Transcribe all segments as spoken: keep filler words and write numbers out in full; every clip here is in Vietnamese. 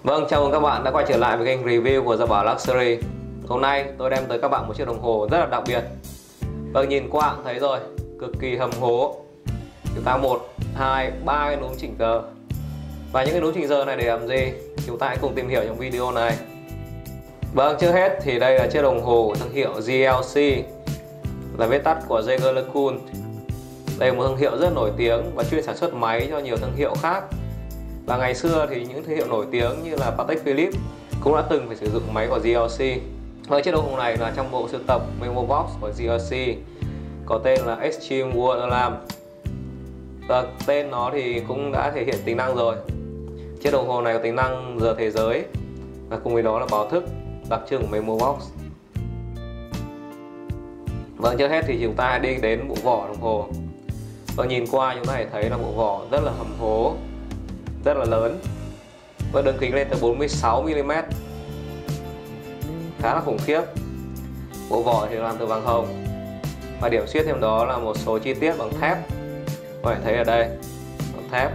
Vâng, chào mừng các bạn đã quay trở lại với kênh review của Gia Bảo Luxury. Hôm nay tôi đem tới các bạn một chiếc đồng hồ rất là đặc biệt. Vâng, nhìn qua cũng thấy rồi, cực kỳ hầm hố. Chúng ta một, hai, ba cái núm chỉnh giờ. Và những cái núm chỉnh giờ này để làm gì? Chúng ta hãy cùng tìm hiểu trong video này. Vâng, trước hết thì đây là chiếc đồng hồ thương hiệu giê lờ xê, là viết tắt của Jaeger-LeCoultre. Đây là một thương hiệu rất nổi tiếng và chuyên sản xuất máy cho nhiều thương hiệu khác. Và ngày xưa thì những thương hiệu nổi tiếng như là Patek Philippe cũng đã từng phải sử dụng máy của giê lờ xê. Và chiếc đồng hồ này là trong bộ sưu tập Memo Box của giê lờ xê, có tên là Extreme World Alarm. Và tên nó thì cũng đã thể hiện tính năng rồi. Chiếc đồng hồ này có tính năng giờ thế giới và cùng với đó là báo thức đặc trưng của Memo Box. Vâng, trước hết thì chúng ta đi đến bộ vỏ đồng hồ. Và nhìn qua chúng ta thể thấy là bộ vỏ rất là hầm hố, rất là lớn, và đường kính lên tới bốn mươi sáu mi li mét, khá là khủng khiếp. Bộ vỏ thì làm từ vàng hồng và điểm xuyết thêm đó là một số chi tiết bằng thép. Các bạn thấy ở đây bằng thép,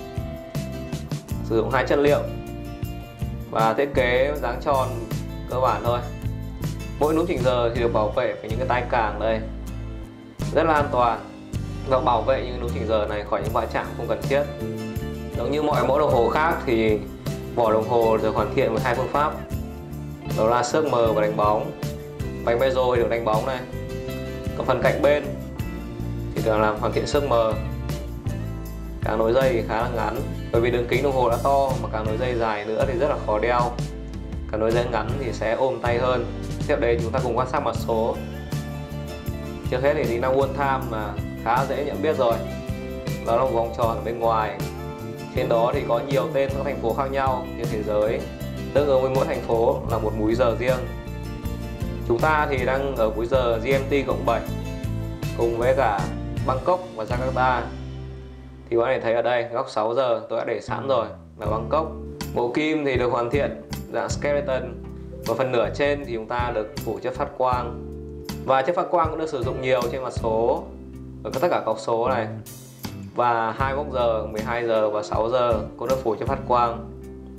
sử dụng hai chất liệu và thiết kế dáng tròn cơ bản thôi. Mỗi núm chỉnh giờ thì được bảo vệ với những cái tai càng đây, rất là an toàn và bảo vệ những núm chỉnh giờ này khỏi những va chạm không cần thiết. Giống như mọi mẫu đồng hồ khác thì vỏ đồng hồ được hoàn thiện với hai phương pháp, đó là xước mờ và đánh bóng. Bánh bezel thì được đánh bóng này, còn phần cạnh bên thì được làm hoàn thiện xước mờ. Càng nối dây thì khá là ngắn, bởi vì đường kính đồng hồ đã to mà càng nối dây dài nữa thì rất là khó đeo. Càng nối dây ngắn thì sẽ ôm tay hơn. Tiếp đến chúng ta cùng quan sát mặt số. Trước hết thì tính năng World Time là khá dễ nhận biết rồi, đó là một vòng tròn ở bên ngoài. Trên đó thì có nhiều tên các thành phố khác nhau trên thế giới, tương ứng với mỗi thành phố là một múi giờ riêng. Chúng ta thì đang ở múi giờ giê em tê cộng bảy cùng với cả Bangkok và Jakarta. Thì các bạn thấy ở đây góc sáu giờ tôi đã để sẵn rồi là Bangkok. Bộ kim thì được hoàn thiện dạng skeleton và phần nửa trên thì chúng ta được phủ chất phát quang. Và chất phát quang cũng được sử dụng nhiều trên mặt số ở tất cả cọc số này. Và hai mốc giờ, mười hai giờ và sáu giờ cũng được phủ chất phát quang.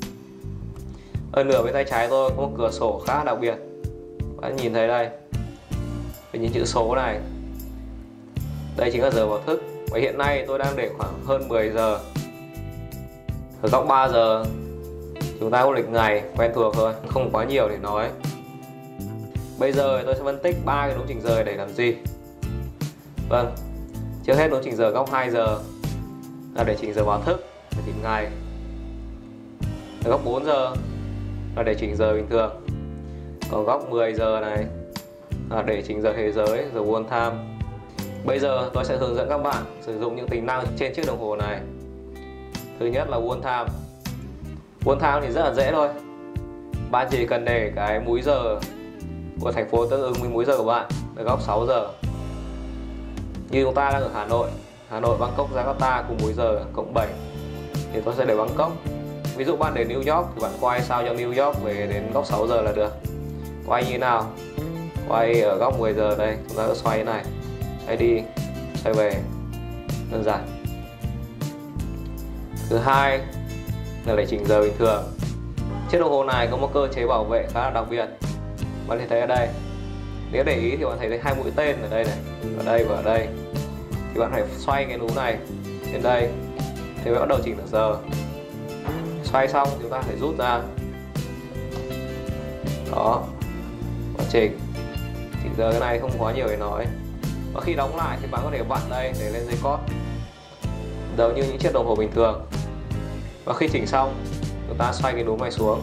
Ở nửa bên tay trái tôi có một cửa sổ khá đặc biệt. Bạn nhìn thấy đây, với những chữ số này, đây chính là giờ báo thức. Và hiện nay tôi đang để khoảng hơn mười giờ. Ở góc ba giờ chúng ta có lịch ngày quen thuộc thôi, không quá nhiều để nói. Bây giờ tôi sẽ phân tích ba cái núm chỉnh giờ để làm gì. Vâng, trước hết núm chỉnh giờ góc hai giờ là để chỉnh giờ báo thức, để chỉnh ngày. Ở góc bốn giờ là để chỉnh giờ bình thường. Còn góc mười giờ này là để chỉnh giờ thế giới, giờ World Time. Bây giờ tôi sẽ hướng dẫn các bạn sử dụng những tính năng trên chiếc đồng hồ này. Thứ nhất là World Time. World Time thì rất là dễ thôi. Bạn chỉ cần để cái múi giờ của thành phố tương ứng với múi giờ của bạn ở góc sáu giờ. Như chúng ta đang ở Hà Nội, Hà Nội, Bangkok, Jakarta cùng múi giờ cộng bảy thì tôi sẽ để Bangkok. Ví dụ bạn để New York thì bạn quay sao cho New York về đến góc sáu giờ là được. Quay như nào? Quay ở góc mười giờ đây, chúng ta sẽ xoay thế này, xoay đi, xoay về, đơn giản. Thứ hai là để chỉnh giờ bình thường. Chiếc đồng hồ này có một cơ chế bảo vệ khá là đặc biệt. Bạn có thể thấy ở đây, nếu để ý thì bạn thấy hai mũi tên ở đây này, ở đây và ở đây. Thì bạn phải xoay cái núm này trên đây thì mới bắt đầu chỉnh được giờ. Xoay xong chúng ta phải rút ra. Đó, và chỉnh. Chỉnh giờ cái này không quá nhiều để nói. Và khi đóng lại thì bạn có thể vặn đây để lên dây cót, giống như những chiếc đồng hồ bình thường. Và khi chỉnh xong, chúng ta xoay cái núm này xuống.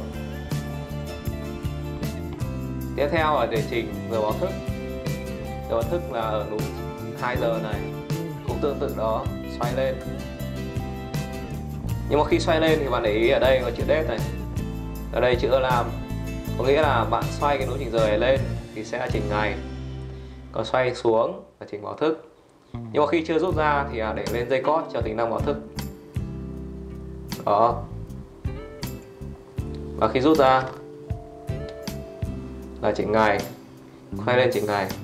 Tiếp theo là để chỉnh giờ báo thức. Giờ báo thức là ở núm hai giờ này, cũng tương tự đó, xoay lên. Nhưng mà khi xoay lên thì bạn để ý ở đây có chữ date này, ở đây chữ alarm, có nghĩa là bạn xoay cái núm chỉnh giờ này lên thì sẽ là chỉnh ngày, còn xoay xuống là chỉnh báo thức. Nhưng mà khi chưa rút ra thì để lên dây cót cho tính năng báo thức. Đó. Và khi rút ra là chỉnh ngày, xoay lên chỉnh ngày,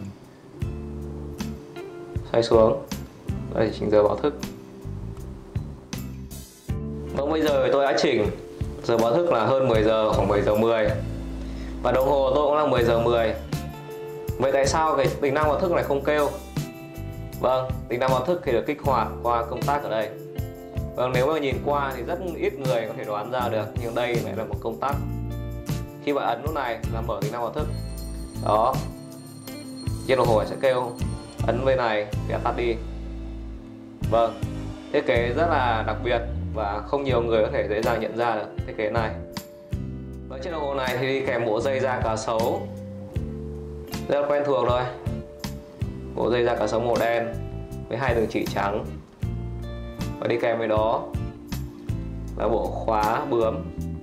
xoay xuống đây chỉnh giờ báo thức. Vâng, bây giờ tôi đã chỉnh Giờ báo thức là hơn mười giờ, khoảng bảy giờ mười. Và đồng hồ tôi cũng là mười giờ mười. Vậy tại sao cái tính năng báo thức này không kêu? Vâng, tính năng báo thức thì được kích hoạt qua công tắc ở đây. Vâng, nếu mà nhìn qua thì rất ít người có thể đoán ra được, nhưng đây lại là một công tắc. Khi bạn ấn nút này là mở tính năng báo thức. Đó, chiếc đồng hồ sẽ kêu, ấn bên này để tắt đi. Vâng, thiết kế rất là đặc biệt và không nhiều người có thể dễ dàng nhận ra được thiết kế này. Với chiếc đồng hồ này thì đi kèm bộ dây da cá sấu, rất là quen thuộc rồi. Bộ dây da cá sấu màu đen với hai đường chỉ trắng. Và đi kèm với đó là bộ khóa bướm.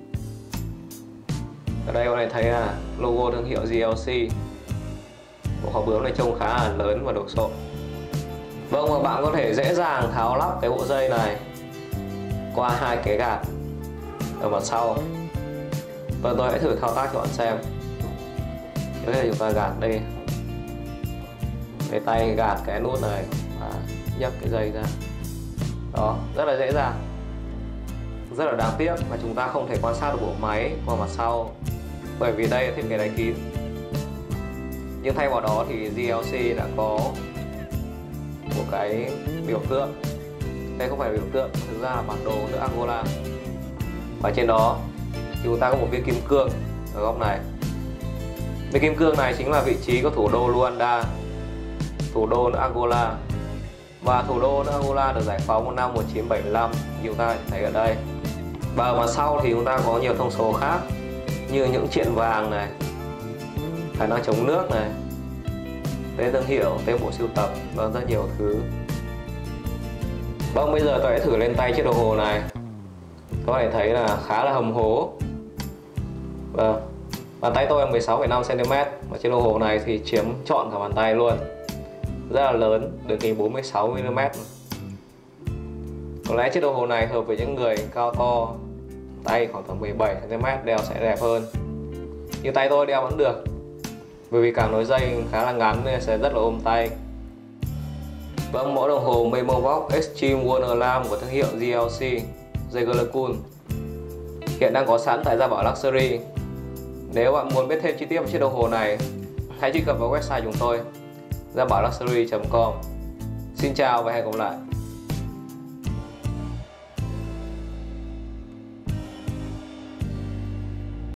Ở đây các bạn thấy là logo thương hiệu giê lờ xê. Bộ khóa bướm này trông khá là lớn và đồ sộ. Vâng, và bạn có thể dễ dàng tháo lắp cái bộ dây này qua hai cái gạt ở mặt sau. Và tôi hãy thử thao tác cho bạn xem. Trước hết là chúng ta gạt đây, lấy tay gạt cái nút này và nhấc cái dây ra. Đó, rất là dễ dàng. Rất là đáng tiếc mà chúng ta không thể quan sát được bộ máy qua mặt sau, bởi vì đây là thiết kế đáy kín. Nhưng thay vào đó thì giê lờ xê đã có một cái biểu tượng. Đây không phải biểu tượng, thực ra là bản đồ nước Angola. Và trên đó chúng ta có một viên kim cương ở góc này. Viên kim cương này chính là vị trí của thủ đô Luanda, thủ đô nước Angola. Và thủ đô nước Angola được giải phóng vào năm một nghìn chín trăm bảy mươi lăm, như chúng ta thấy ở đây. Và ở mặt sau thì chúng ta có nhiều thông số khác, như những triện vàng này, khả năng chống nước này, tên thương hiệu, tên bộ sưu tập và rất nhiều thứ. Vâng, bây giờ tôi sẽ thử lên tay chiếc đồng hồ này. Các bạn thấy là khá là hầm hố. Vâng, bàn tay tôi là mười sáu phẩy năm xăng ti mét và chiếc đồng hồ này thì chiếm trọn cả bàn tay luôn. Rất là lớn, đường kính bốn mươi sáu mi li mét. Có lẽ chiếc đồng hồ này hợp với những người cao to, tay khoảng tầm mười bảy xăng ti mét đeo sẽ đẹp hơn. Nhưng tay tôi đeo vẫn được, bởi vì càng nối dây khá là ngắn nên sẽ rất là ôm tay. Vâng, mẫu đồng hồ Memovox Extreme World Alarm của thương hiệu giê lờ xê Jaeger-LeCoultre hiện đang có sẵn tại Gia Bảo Luxury. Nếu bạn muốn biết thêm chi tiết về chiếc đồng hồ này, hãy truy cập vào website chúng tôi gia bảo luxury chấm com. Xin chào và hẹn gặp lại.